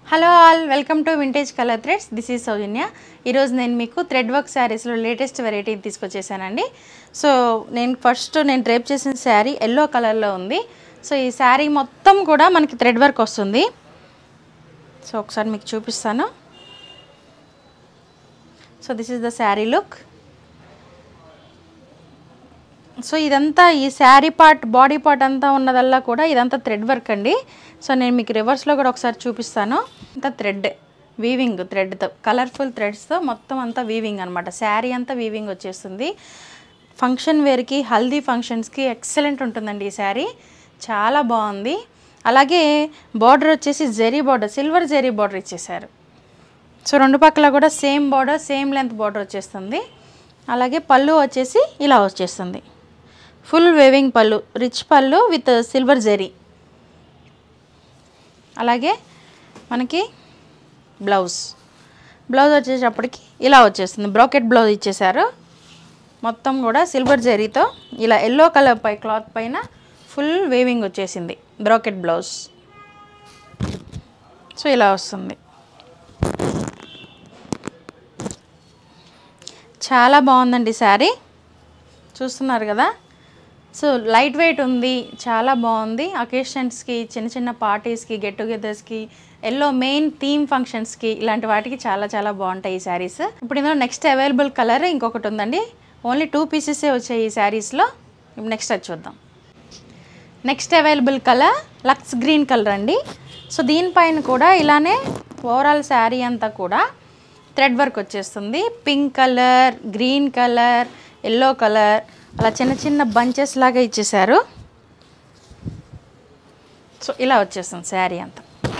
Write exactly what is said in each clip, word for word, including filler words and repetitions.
Hello all, welcome to vintage colour threads. This is Sowjanya. ఈరోజు నేను మీకు థ్రెడ్ వర్క్ శారీస్లో లేటెస్ట్ వెరైటీ తీసుకొచ్చేసానండి. సో నేను ఫస్ట్ నేను డ్రేప్ చేసిన శారీ ఎల్లో కలర్లో ఉంది. సో ఈ శారీ మొత్తం కూడా మనకి థ్రెడ్ వర్క్ వస్తుంది. సో ఒకసారి మీకు చూపిస్తాను. So this is the sari look. So ఇదంతా ఈ శారీ పార్ట్ బాడీ పార్ట్ అంతా ఉన్నదల్లా కూడా ఇదంతా థ్రెడ్ వర్క్ అండి. సో నేను మీకు రివర్స్లో కూడా ఒకసారి చూపిస్తాను. అంతా థ్రెడ్ వీవింగ్, థ్రెడ్తో కలర్ఫుల్ థ్రెడ్స్తో మొత్తం అంతా వీవింగ్ అనమాట. శారీ అంతా వీవింగ్ వచ్చేస్తుంది. ఫంక్షన్ వేర్కి, హల్దీ ఫంక్షన్స్కి ఎక్సలెంట్ ఉంటుందండి ఈ శారీ. చాలా బాగుంది. అలాగే బార్డర్ వచ్చేసి zari border, silver zari border ఇచ్చేసారు. సో రెండు పక్కల కూడా same border, same length border వచ్చేస్తుంది. అలాగే పళ్ళు వచ్చేసి ఇలా వచ్చేస్తుంది. Full weaving pallu, rich pallu with silver zari. అలాగే మనకి బ్లౌజ్ బ్లౌజ్ వచ్చేటప్పటికి ఇలా వచ్చేస్తుంది. బ్రోకెట్ బ్లౌజ్ ఇచ్చేసారు. మొత్తం కూడా సిల్వర్ జెరీతో ఇలా ఎల్లో కలర్ పై క్లాత్ పైన ఫుల్ వేవింగ్ వచ్చేసింది బ్రోకెట్ బ్లౌజ్. సో ఇలా వస్తుంది. చాలా బాగుందండి శారీ, చూస్తున్నారు కదా. సో లైట్ వెయిట్ ఉంది, చాలా బాగుంది. అకేషన్స్కి, చిన్న చిన్న పార్టీస్కి, గెట్ టుగెదర్స్కి, ఎల్లో మెయిన్ థీమ్ ఫంక్షన్స్కి, ఇలాంటి వాటికి చాలా చాలా బాగుంటాయి ఈ శారీస్. ఇప్పుడు ఇందులో నెక్స్ట్ అవైలబుల్ కలర్ ఇంకొకటి ఉందండి. ఓన్లీ టూ పీసెసే వచ్చాయి ఈ శారీస్లో. ఇప్పుడు నెక్స్ట్ అది చూద్దాం. నెక్స్ట్ అవైలబుల్ కలర్ లక్స్ గ్రీన్ కలర్ అండి. సో దీనిపైన కూడా ఇలానే ఓవరాల్ శారీ అంతా కూడా థ్రెడ్ వర్క్ వచ్చేస్తుంది. Pink colour, green colour, yellow colour, అలా చిన్న చిన్న బంచెస్ లాగా ఇచ్చేసారు. సో ఇలా వచ్చేస్తుంది శారీ అంతా.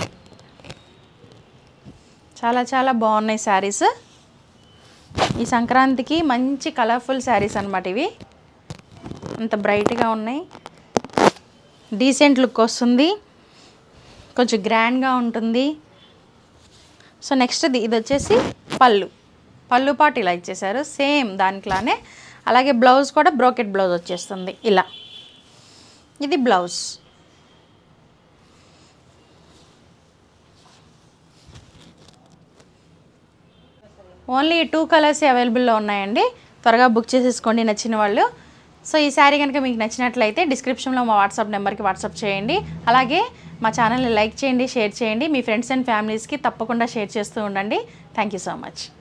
చాలా చాలా బాగున్నాయి శారీస్. ఈ సంక్రాంతికి మంచి కలర్ఫుల్ శారీస్ అన్నమాట ఇవి. అంత బ్రైట్గా ఉన్నాయి, డీసెంట్ లుక్ వస్తుంది, కొంచెం గ్రాండ్గా ఉంటుంది. సో నెక్స్ట్ ఇది వచ్చేసి పళ్ళు పళ్ళు పాటు ఇలా ఇచ్చేసారు సేమ్ దానిలానే. అలాగే బ్లౌజ్ కూడా బ్రోకెట్ బ్లౌజ్ వచ్చేస్తుంది ఇలా. ఇది బ్లౌజ్. ఓన్లీ టూ కలర్స్ అవైలబుల్లో ఉన్నాయండి. త్వరగా బుక్ చేసేసుకోండి నచ్చిన వాళ్ళు. సో ఈ శారీ కనుక మీకు నచ్చినట్లయితే డిస్క్రిప్షన్లో మా వాట్సాప్ నెంబర్కి వాట్సాప్ చేయండి. అలాగే మా ఛానల్ని లైక్ చేయండి, షేర్ చేయండి. మీ ఫ్రెండ్స్ అండ్ ఫ్యామిలీస్కి తప్పకుండా షేర్ చేస్తూ ఉండండి. Thank you so much.